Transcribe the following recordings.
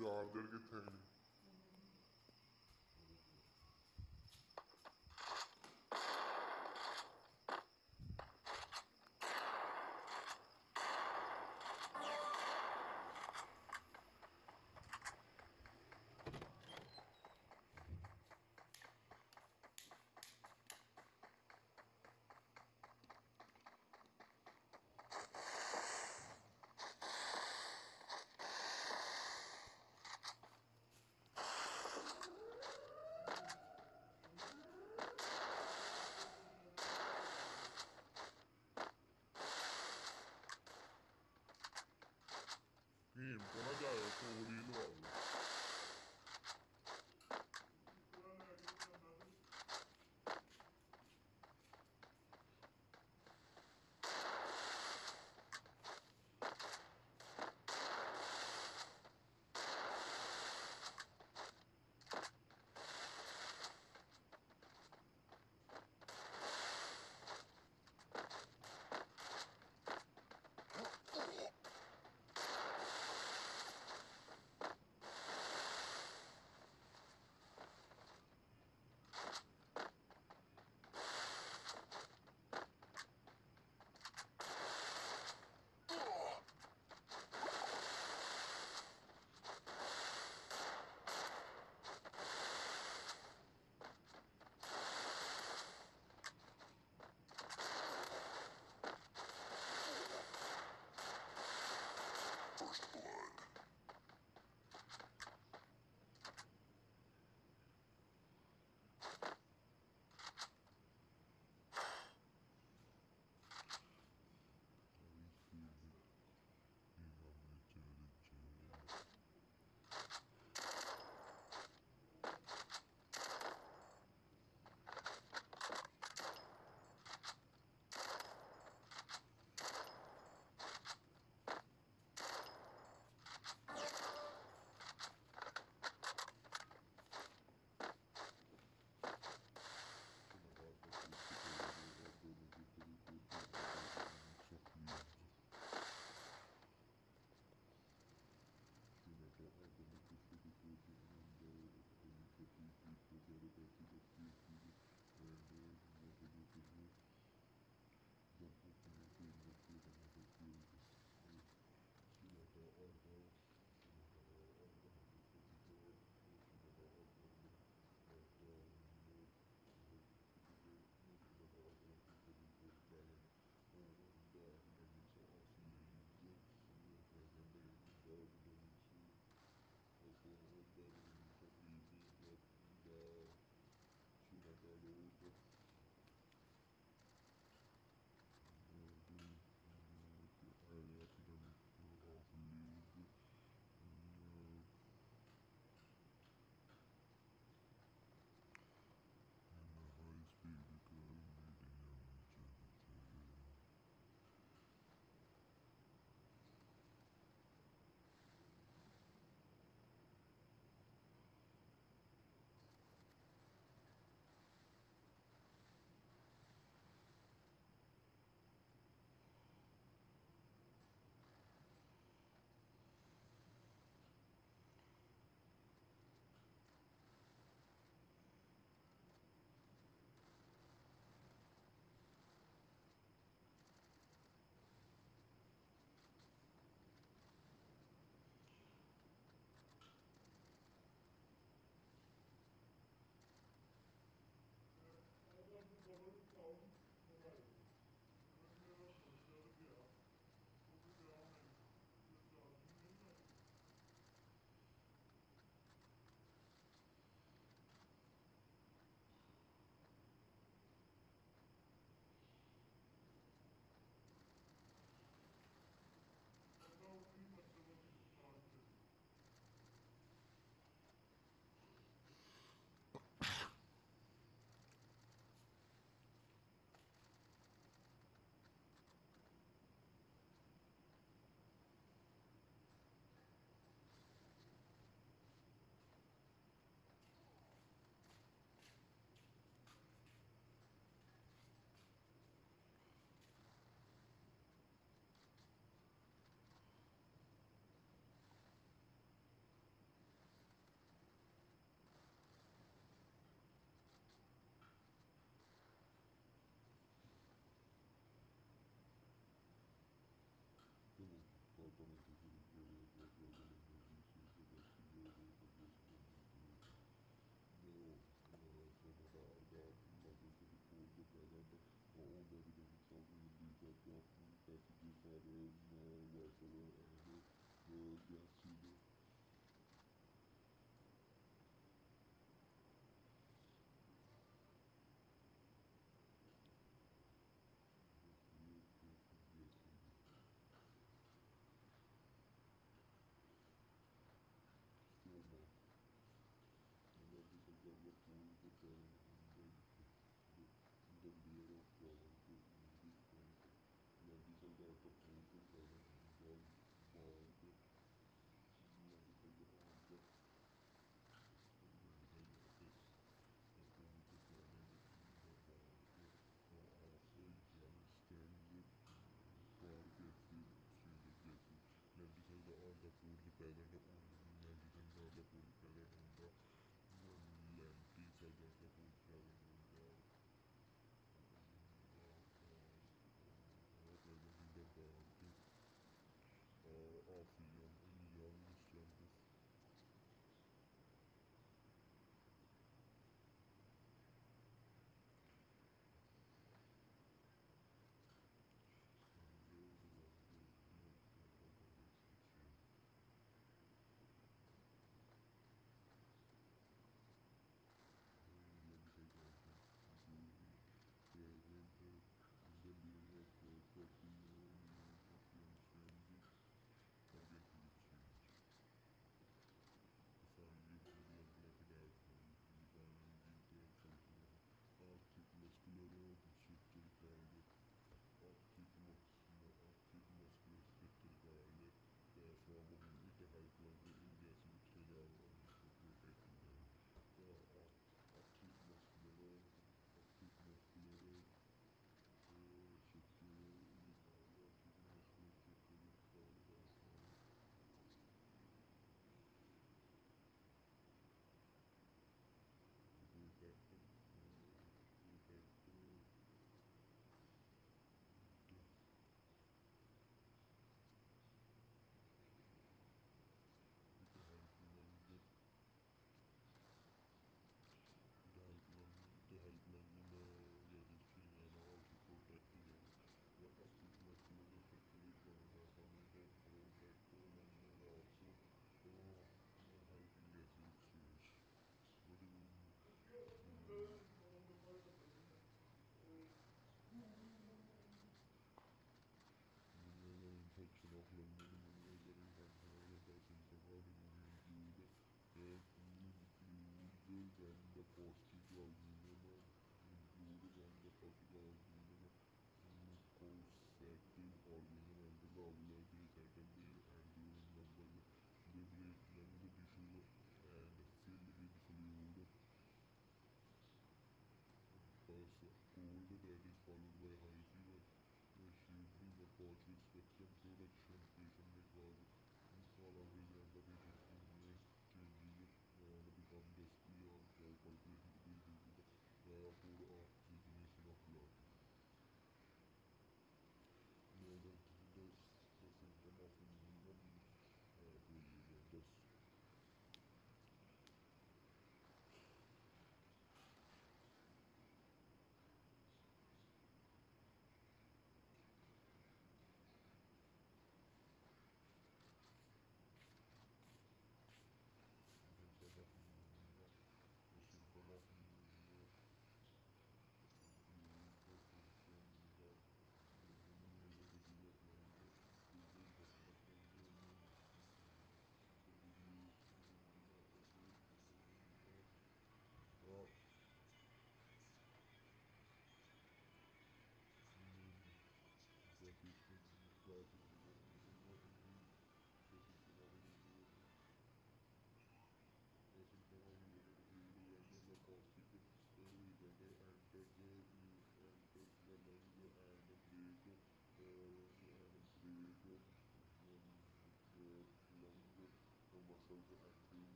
Charger ਕਿੱਥੇ ਗਈ?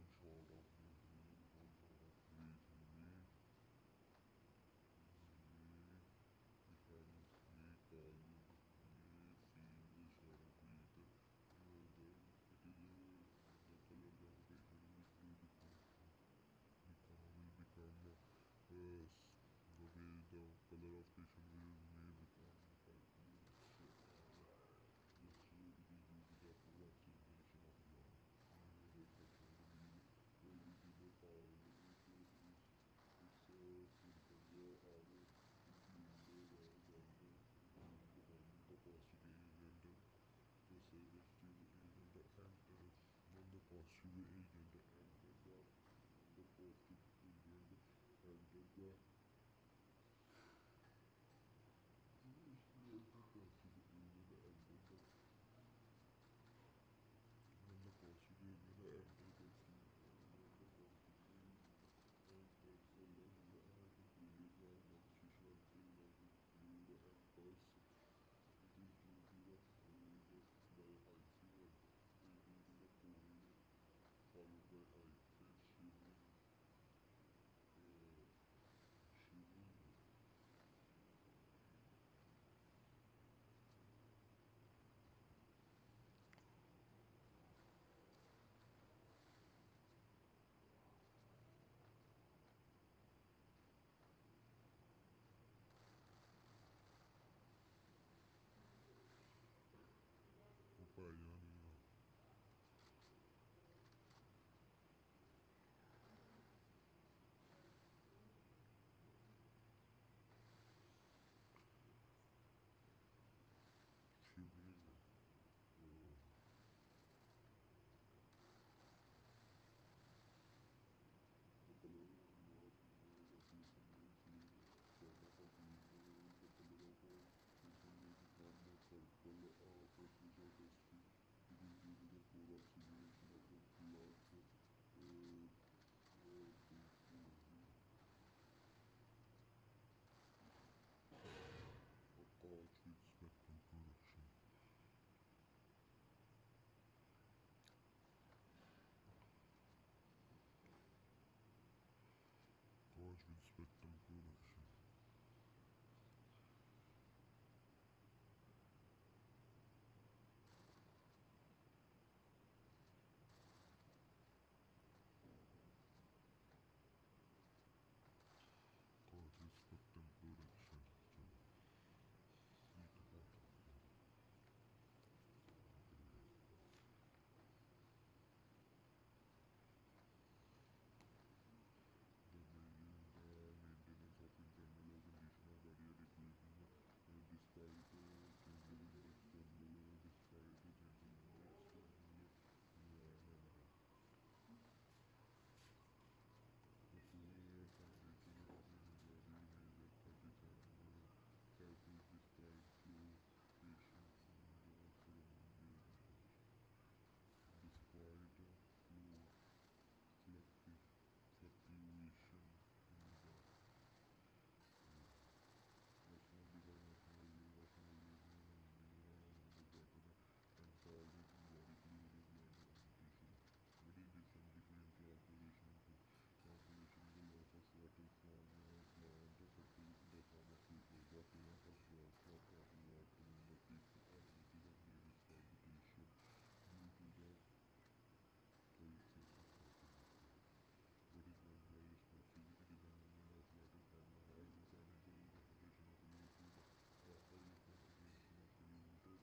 sort of moving, some sort of recently. Becomes me calling me seeing the shadow creator. Then it is the color gravitation will become the way the color of patient may become slightly yes, it is due to the oxidation of young reflection of the due to the power it's simple order included the positive and the selective agent and the positive agent and the positive agent and the positive agent and the positive agent and the followed by high shivering. Upayana. Shivering. With spectrum production. Cause with spectrum production. Cause with spectrum production. Maintenance of internal condition of body adequacy despite changes in the external despite the changes in the external environment. The poor foundation of the body major condition cycles despite fluctuation in the surrounding despite fluctuation in the national and solving body cleavage and agitation. Meditation differential operation is the loss of water from plant circulation in the form of vapor. The appearance of drops of water in the tissue or it is a various palpitation due to the pulsation. What is meant by responsive? It is a movement of water from the heart mechanical representation of liquid or concentration of solute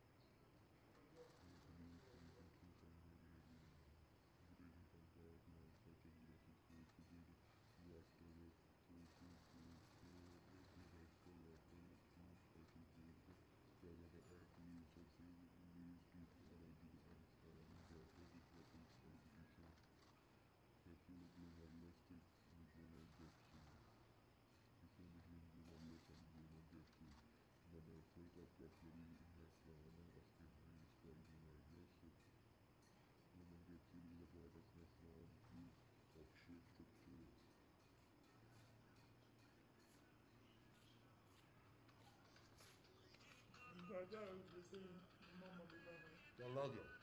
through primary irritation from power plants such as electric forces, water forces, mechanical water through special force present at the surface released due to allergic and falling water. This water is palpitation. Careful glomerulus visual objection. Difference between glomerulus and glomerulus. The muscles of capillary nephron of kidney is called glomerulus. Glomerulus is a part of nephron tube of shape structure. Guarda, eu sei, mamma mi mamma. चल आ जाओ